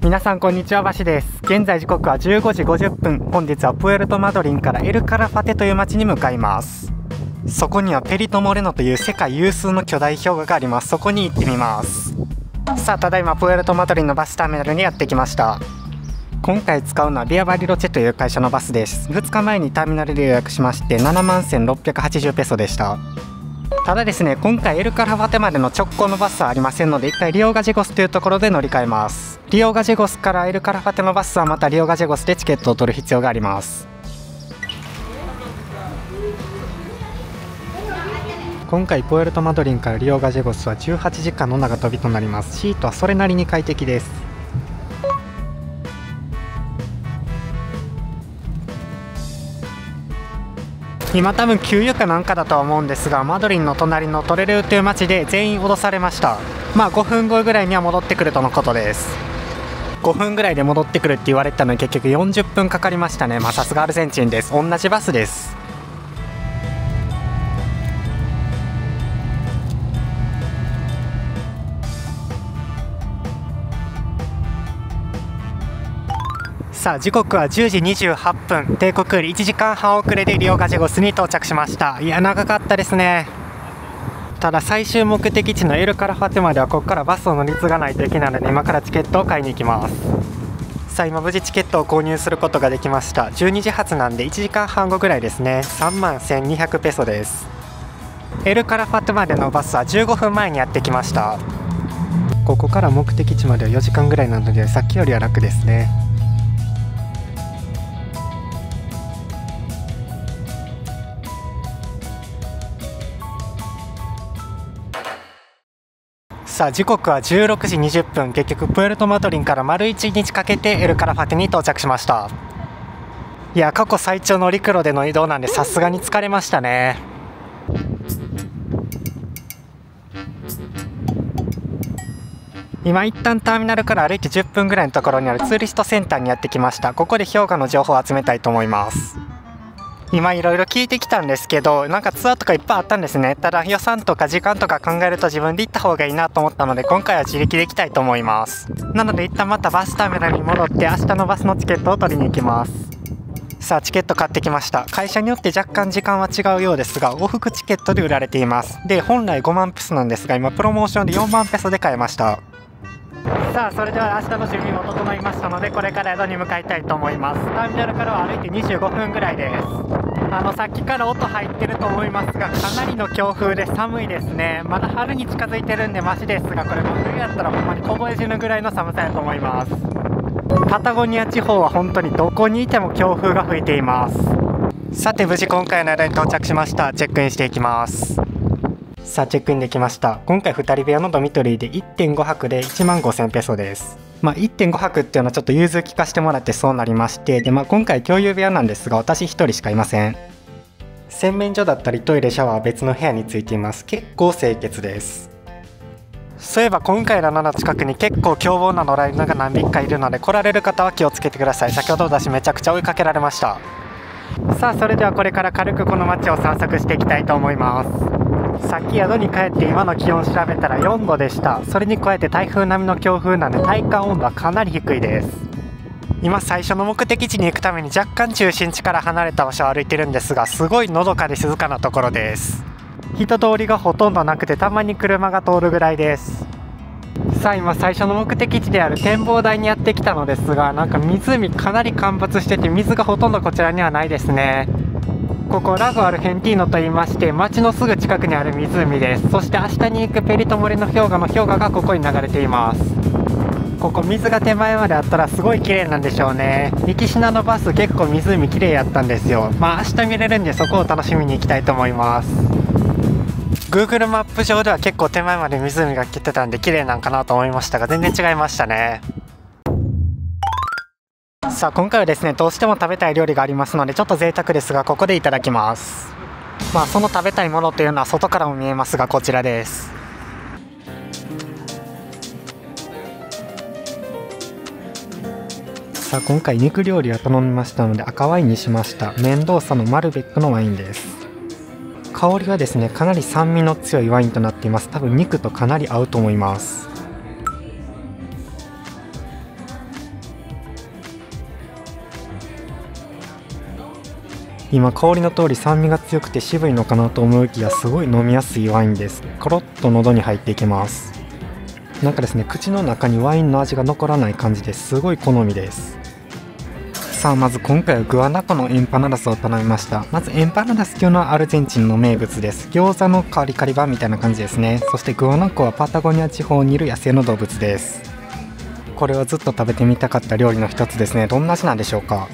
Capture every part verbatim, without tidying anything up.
皆さんこんにちは、バシです。現在時刻はじゅうごじごじゅっぷん。本日はプエルトマドリンからエルカラファテという町に向かいます。そこにはペリトモレノという世界有数の巨大氷河があります。そこに行ってみます。さあ、ただいまプエルトマドリンのバスターミナルにやってきました。今回使うのはビアバリロチェという会社のバスです。ふつかまえにターミナルで予約しましてななまんせんろっぴゃくはちじゅうペソでした。ただですね、今回エルカラファテまでの直行のバスはありませんので、一回リオガジェゴスというところで乗り換えます。リオガジェゴスからエルカラファテのバスはまたリオガジェゴスでチケットを取る必要があります。今回プエルトマドリンからリオガジェゴスはじゅうはちじかんの長旅となります。シートはそれなりに快適です。今多分給油かなんかだとは思うんですが、マドリンの隣のトレレウという町で全員降ろされました。まあごふんごぐらいには戻ってくるとのことです。ごふんぐらいで戻ってくるって言われたのに結局よんじゅっぷんかかりましたね。まあさすがアルゼンチンです。同じバスです。さあ時刻はじゅうじにじゅうはっぷん。定刻よりいちじかんはん遅れでリオガジェゴスに到着しました。いや長かったですね。ただ最終目的地のエルカラファテまではここからバスを乗り継がないといけないので、今からチケットを買いに行きます。さあ今無事チケットを購入することができました。じゅうにじ発なんでいちじかんはんごぐらいですね。さんまんせんにひゃくペソです。エルカラファテまでのバスはじゅうごふんまえにやってきました。ここから目的地まではよじかんぐらいなので、さっきよりは楽ですね。さあ時刻はじゅうろくじにじゅっぷん。結局プエルトマドリンから丸いちにちかけてエルカラファテに到着しました。いや過去最長の陸路での移動なんでさすがに疲れましたね。今一旦ターミナルから歩いてじゅっぷんぐらいのところにあるツーリストセンターにやってきました。ここで氷河の情報を集めたいと思います。今いろいろ聞いてきたんですけど、なんかツアーとかいっぱいあったんですね。ただ予算とか時間とか考えると自分で行った方がいいなと思ったので、今回は自力で行きたいと思います。なので一旦またバスターミナルに戻って明日のバスのチケットを取りに行きます。さあチケット買ってきました。会社によって若干時間は違うようですが、往復チケットで売られています。で本来ごまんペソなんですが、今プロモーションでよんまんペソで買えました。さあそれでは明日の準備も整いましたので、これから宿に向かいたいと思います。ターミナルからは歩いてにじゅうごふんぐらいです。あのさっきから音入ってると思いますが、かなりの強風で寒いですね。まだ春に近づいてるんでマシですが、これ真冬やったらほんまに凍え死ぬぐらいの寒さやと思います。パタゴニア地方は本当にどこにいても強風が吹いています。さて無事今回の宿に到着しました。チェックインしていきます。さあチェックインできました。今回ふたり部屋のドミトリーで いってんごはくでいちまんごせんペソです。まあ、いってんごはくっていうのはちょっと融通聞かせてもらってそうなりまして、で、まあ、今回共有部屋なんですが、私ひとりしかいません。洗面所だったりトイレシャワーは別の部屋についています。結構清潔です。そういえば今回の穴の近くに結構凶暴な野良犬が何匹かいるので、来られる方は気をつけてください。先ほど私めちゃくちゃ追いかけられました。さあそれではこれから軽くこの街を散策していきたいと思います。さっき宿に帰って今の気温調べたらよんどでした。それに加えて台風並みの強風なんで体感温度はかなり低いです。今最初の目的地に行くために若干中心地から離れた場所を歩いてるんですが、すごいのどかで静かなところです。人通りがほとんどなくて、たまに車が通るぐらいです。さあ今最初の目的地である展望台にやってきたのですが、なんか湖かなり干ばつしてて水がほとんどこちらにはないですね。ここラゴアルヘンティーノと言いまして、町のすぐ近くにある湖です。そして明日に行くペリトモレノ氷河の氷河がここに流れています。ここ水が手前まであったらすごい綺麗なんでしょうね。行きしなのバス結構湖綺麗やったんですよ。まあ明日見れるんでそこを楽しみに行きたいと思います。 Google マップ上では結構手前まで湖が来てたんで綺麗なんかなと思いましたが、全然違いましたね。さあ今回はですね、どうしても食べたい料理がありますので、ちょっと贅沢ですがここでいただきます。まあその食べたいものというのは外からも見えますが、こちらです。さあ今回肉料理を頼みましたので赤ワインにしました。メンドーサのマルベックのワインです。香りはですねかなり酸味の強いワインとなっています。多分肉とかなり合うと思います。 今香りの通り酸味が強くて渋いのかなと思うきやすごい飲みやすいワインです。コロッと喉に入っていきます。なんかですね、口の中にワインの味が残らない感じですごい好みです。さあまず今回はグアナコのエンパナダスを頼みました。まずエンパナダスというのはアルゼンチンの名物です。餃子のカリカリ版みたいな感じですね。そしてグアナコはパタゴニア地方にいる野生の動物です。これはずっと食べてみたかった料理の一つですね。どんな味なんでしょうか。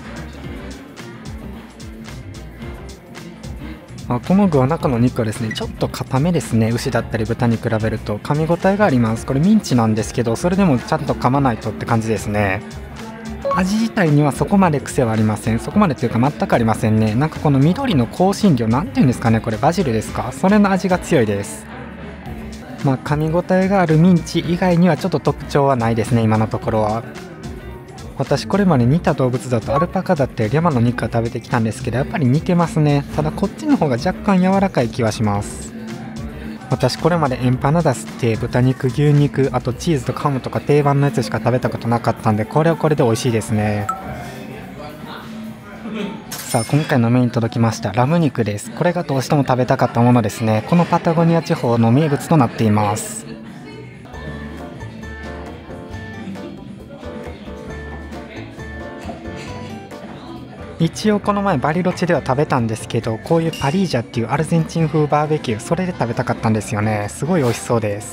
あこのグアナコの肉はですねちょっと固めですね。牛だったり豚に比べると噛み応えがあります。これミンチなんですけどそれでもちゃんと噛まないとって感じですね。味自体にはそこまで癖はありません。そこまでというか全くありませんね。なんかこの緑の香辛料なんていうんですかね、これバジルですか、それの味が強いです。まあ噛み応えがあるミンチ以外にはちょっと特徴はないですね今のところは。私これまで似た動物だとアルパカだったり山の肉は食べてきたんですけどやっぱり似てますね。ただこっちの方が若干柔らかい気はします。私これまでエンパナダスって豚肉牛肉あとチーズとハムとか定番のやつしか食べたことなかったんでこれはこれで美味しいですね。さあ今回のメイン届きましたラム肉です。これがどうしても食べたかったものですね。このパタゴニア地方の名物となっています。一応この前バリロチェでは食べたんですけどこういうパリージャっていうアルゼンチン風バーベキューそれで食べたかったんですよね。すごい美味しそうです。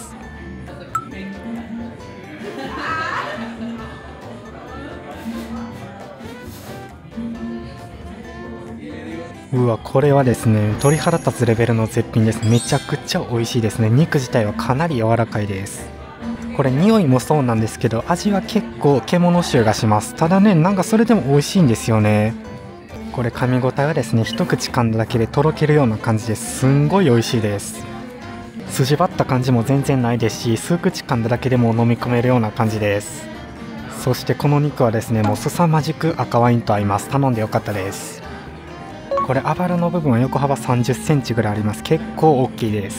うわこれはですね鳥肌立つレベルの絶品です。めちゃくちゃ美味しいですね。肉自体はかなり柔らかいです。これ匂いもそうなんですけど味は結構獣臭がします。ただねなんかそれでも美味しいんですよね。これ噛み応えはですね一口噛んだだけでとろけるような感じですすんごい美味しいです。筋張った感じも全然ないですし数口噛んだだけでも飲み込めるような感じです。そしてこの肉はですねもう凄まじく赤ワインと合います。頼んでよかったです。これあばらの部分は横幅さんじゅっセンチぐらいあります。結構大きいです。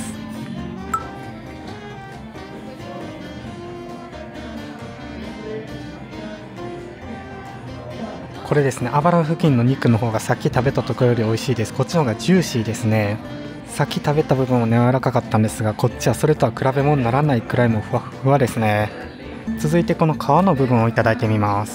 これですねあばら付近の肉の方がさっき食べたところより美味しいです。こっちの方がジューシーですね。さっき食べた部分は、ね、柔らかかったんですがこっちはそれとは比べ物にならないくらいもふわふわですね。続いてこの皮の部分をいただいてみます。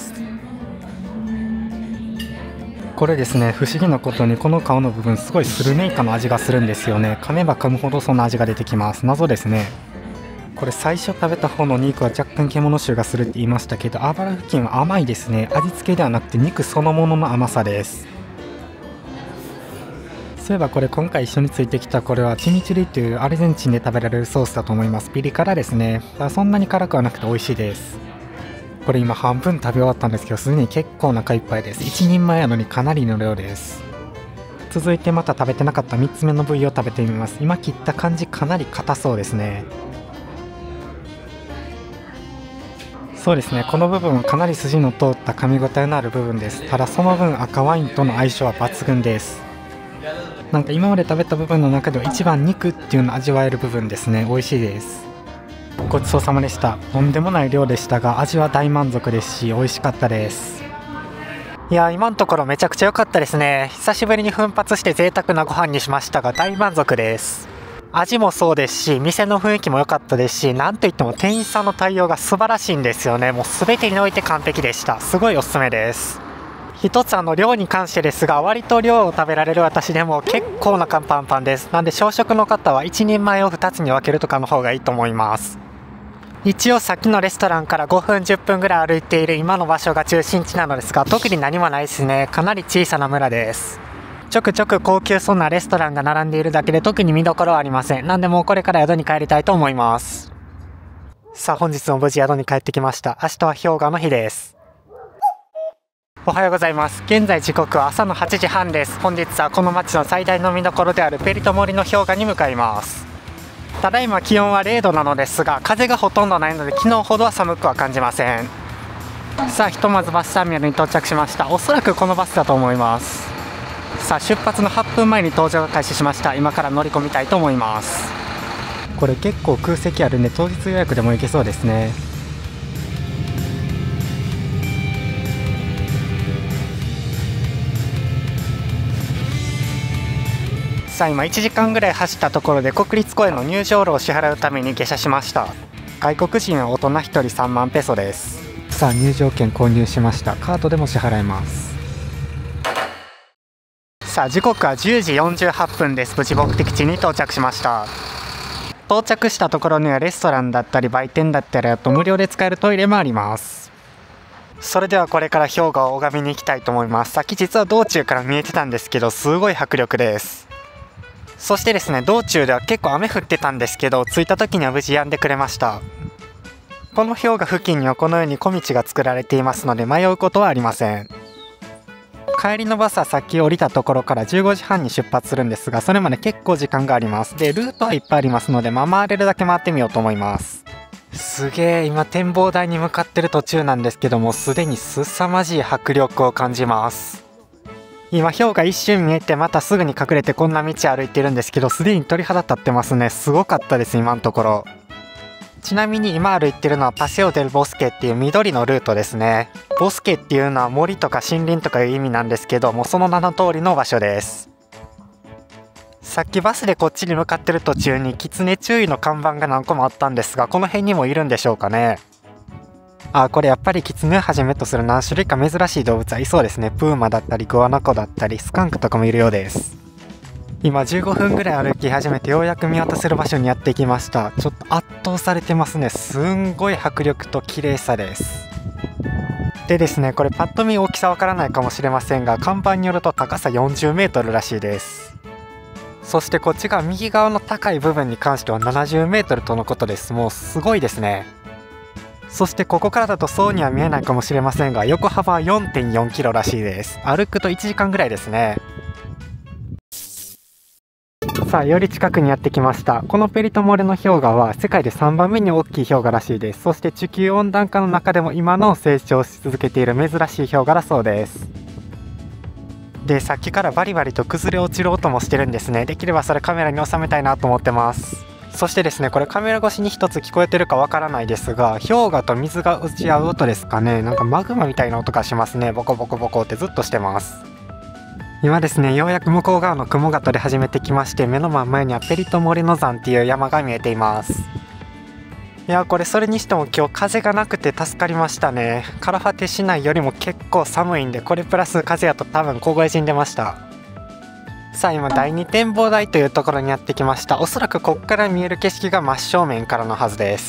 これですね不思議なことにこの皮の部分すごいスルメイカの味がするんですよね。噛めば噛むほどその味が出てきます。謎ですね。これ最初食べた方の肉は若干獣臭がするって言いましたけどあばら付近は甘いですね。味付けではなくて肉そのものの甘さです。そういえばこれ今回一緒についてきたこれはチミチュリというアルゼンチンで食べられるソースだと思います。ピリ辛ですね。ただそんなに辛くはなくて美味しいです。これ今半分食べ終わったんですけどすでに結構お腹いっぱいです。いちにんまえなのにかなりの量です。続いてまた食べてなかったみっつめの部位を食べてみます。今切った感じかなり硬そうですね。そうですねこの部分はかなり筋の通った噛み応えのある部分です。ただその分赤ワインとの相性は抜群です。なんか今まで食べた部分の中では一番肉っていうのを味わえる部分ですね。美味しいです。ごちそうさまでした。とんでもない量でしたが味は大満足ですし美味しかったです。いや今のところめちゃくちゃ良かったですね。久しぶりに奮発して贅沢なご飯にしましたが大満足です。味もそうですし店の雰囲気も良かったですしなんといっても店員さんの対応が素晴らしいんですよね。もう全てにおいて完璧でした。すごいおすすめです。一つあの量に関してですが割と量を食べられる私でも結構なパンパンです。なんで小食の方はいちにんまえをふたつに分けるとかの方がいいと思います。一応さっきのレストランからごふんじゅっぷんぐらい歩いている今の場所が中心地なのですが特に何もないですね。かなり小さな村です。ちょくちょく高級そうなレストランが並んでいるだけで特に見どころはありません。なんでもうこれから宿に帰りたいと思います。さあ本日も無事宿に帰ってきました。明日は氷河の日です。おはようございます。現在時刻は朝のはちじはんです。本日はこの町の最大の見どころであるペリトモリの氷河に向かいます。ただいま気温はれいどなのですが風がほとんどないので昨日ほどは寒くは感じません。さあひとまずバスターミナルに到着しました。おそらくこのバスだと思います。さあ出発のはっぷんまえに搭乗が開始しました。今から乗り込みたいと思います。これ結構空席あるんで当日予約でも行けそうですね。 さあ今いちじかんぐらい走ったところで国立公園の入場料を支払うために下車しました。外国人は大人ひとりさんまんペソです。さあ入場券購入しました。カードでも支払います。さあ時刻はじゅうじよんじゅうはっぷんです。無事目的地に到着しました。到着したところにはレストランだったり売店だったり、あと無料で使えるトイレもあります。それではこれから氷河を拝みに行きたいと思います。さっき実は道中から見えてたんですけど、すごい迫力です。そしてですね、道中では結構雨降ってたんですけど、着いた時には無事止んでくれました。この氷河付近にはこのように小道が作られていますので迷うことはありません。帰りのバスはさっき降りたところからじゅうごじはんに出発するんですが、それまで結構時間があります。でルートはいっぱいありますので、まあ、回れるだけ回ってみようと思います。すげえ、今展望台に向かってる途中なんですけども、すでに凄まじい迫力を感じます。今氷が一瞬見えてまたすぐに隠れてこんな道歩いてるんですけど、すでに鳥肌立ってますね。すごかったです今のところ。ちなみに今歩いてるのはパセオ・デル・ボスケっていう緑のルートですね。ボスケっていうのは森とか森林とかいう意味なんですけども、その名の通りの場所です。さっきバスでこっちに向かってる途中にキツネ注意の看板が何個もあったんですが、この辺にもいるんでしょうかね。あ、これやっぱりキツネをはじめとする何種類か珍しい動物はいそうですね。プーマだったりグアナコだったりスカンクとかもいるようです。今じゅうごふんぐらい歩き始めてようやく見渡せる場所にやってきました。ちょっと圧倒されてますね。すんごい迫力と綺麗さです。でですね、これパッと見大きさわからないかもしれませんが、看板によると高さよんじゅうメートルらしいです。そしてこっち側右側の高い部分に関してはななじゅうメートルとのことです。もうすごいですね。そしてここからだとそうには見えないかもしれませんが、横幅は よんてんよんキロらしいです。歩くといちじかんぐらいですね。さあより近くにやってきました。このペリトモレの氷河は世界でさんばんめに大きい氷河らしいです。そして地球温暖化の中でも今の成長し続けている珍しい氷河だそうです。でさっきからバリバリと崩れ落ちる音もしてるんですね。できればそれカメラに収めたいなと思ってます。そしてですね、これカメラ越しに一つ聞こえてるかわからないですが、氷河と水が打ち合う音ですかね。なんかマグマみたいな音がしますね。ボコボコボコってずっとしてます。今ですね、ようやく向こう側の雲が取れ始めてきまして、目の真ん前にはペリトモレノ山っていう山が見えています。いやこれそれにしても今日風がなくて助かりましたね。カラファテ市内よりも結構寒いんで、これプラス風やと多分凍え死んでました。さあ今だいに展望台というところにやってきました。おそらくこっから見える景色が真正面からのはずです。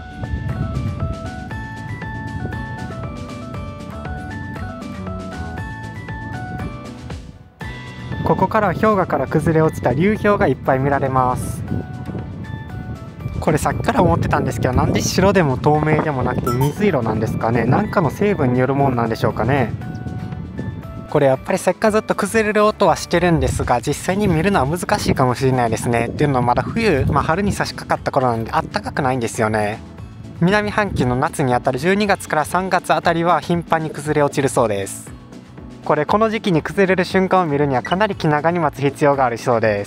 ここからは氷河から崩れ落ちた流氷がいっぱい見られます。これさっきから思ってたんですけど、なんで白でも透明でもなくて水色なんですかね。なんかの成分によるもんなんでしょうかね。これやっぱりせっかくずっと崩れる音はしてるんですが、実際に見るのは難しいかもしれないですね。っていうのはまだ冬、まあ、春に差し掛かった頃なんであったかくないんですよね。南半球の夏にあたるじゅうにがつからさんがつあたりは頻繁に崩れ落ちるそうです。これこの時期に崩れる瞬間を見るにはかなり気長に待つ必要があるそうです。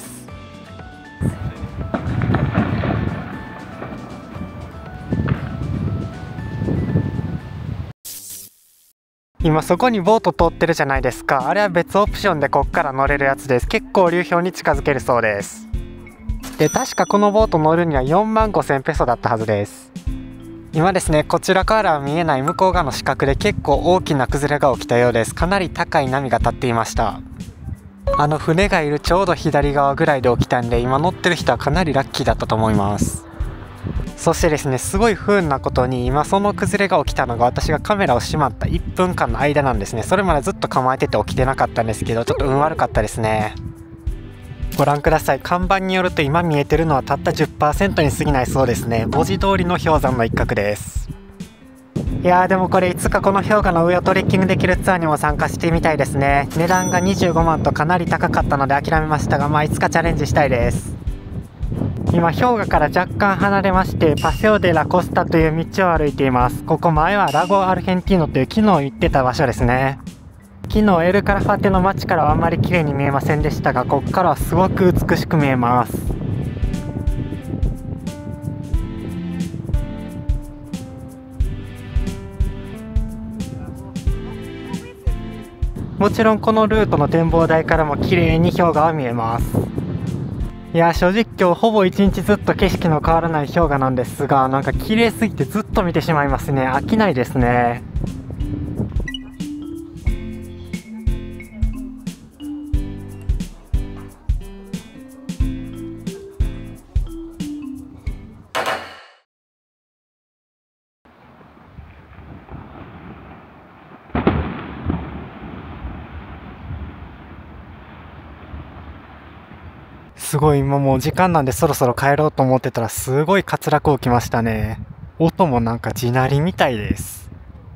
今そこにボート通ってるじゃないですか。あれは別オプションでこっから乗れるやつです。結構流氷に近づけるそうです。で確かこのボート乗るにはよんまんごせんペソだったはずです。今ですね、こちらからは見えない向こう側の死角で結構大きな崩れが起きたようです。かなり高い波が立っていました。あの船がいるちょうど左側ぐらいで起きたんで、今乗ってる人はかなりラッキーだったと思います。そしてですね、すごい不運なことに今その崩れが起きたのが私がカメラをしまったいっぷんかんの間なんですね。それまでずっと構えてて起きてなかったんですけど、ちょっと運悪かったですね。ご覧ください。看板によると今見えてるのはたった じゅっパーセント に過ぎないそうですね。文字通りの氷山の一角です。いやーでもこれいつかこの氷河の上をトレッキングできるツアーにも参加してみたいですね。値段がにじゅうごまんとかなり高かったので諦めましたが、まあいつかチャレンジしたいです。今氷河から若干離れましてパセオ・デ・ラ・コスタという道を歩いています。ここ前はラゴ・アルヘンティーノという昨日行ってた場所ですね。昨日エル・カラファテの街からはあんまり綺麗に見えませんでしたが、ここからはすごく美しく見えます。もちろんこのルートの展望台からも綺麗に氷河は見えます。 いや正直今日ほぼ一日ずっと景色の変わらない氷河なんですが、なんか綺麗すぎてずっと見てしまいますね。飽きないですね。すごい今もう時間なんでそろそろ帰ろうと思ってたらすごい滑落起きましたね。音もなんか地鳴りみたいです。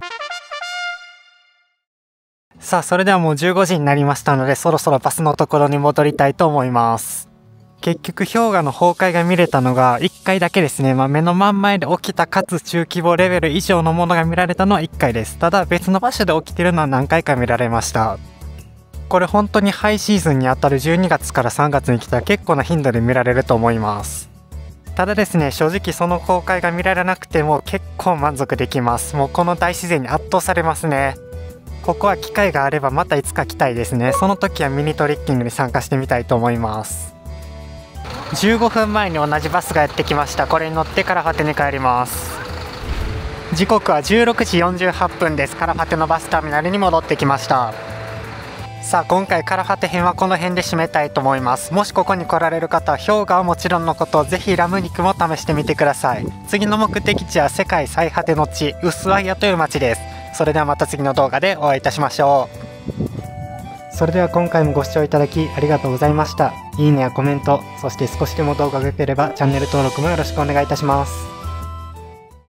さあそれではもうじゅうごじになりましたので、そろそろバスのところに戻りたいと思います。結局氷河の崩壊が見れたのがいっかいだけですね。まあ、目の真ん前で起きたかつ中規模レベル以上のものが見られたのはいっかいです。ただ別の場所で起きてるのは何回か見られました。これ本当にハイシーズンにあたるじゅうにがつからさんがつに来たら結構な頻度で見られると思います。ただですね、正直その公開が見られなくても結構満足できます。もうこの大自然に圧倒されますね。ここは機会があればまたいつか来たいですね。その時はミニトリッキングに参加してみたいと思います。じゅうごふんまえに同じバスがやってきました。これに乗ってカラファテに帰ります。時刻はじゅうろくじよんじゅうはっぷんです。カラファテのバスターミナルに戻ってきました。さあ今回カラファテ編はこの辺で締めたいと思います。もしここに来られる方は氷河はもちろんのことぜひラム肉も試してみてください。次の目的地は世界最果ての地ウスワイアという町です。それではまた次の動画でお会いいたしましょう。それでは今回もご視聴いただきありがとうございました。いいねやコメント、そして少しでも動画が良ければチャンネル登録もよろしくお願いいたします。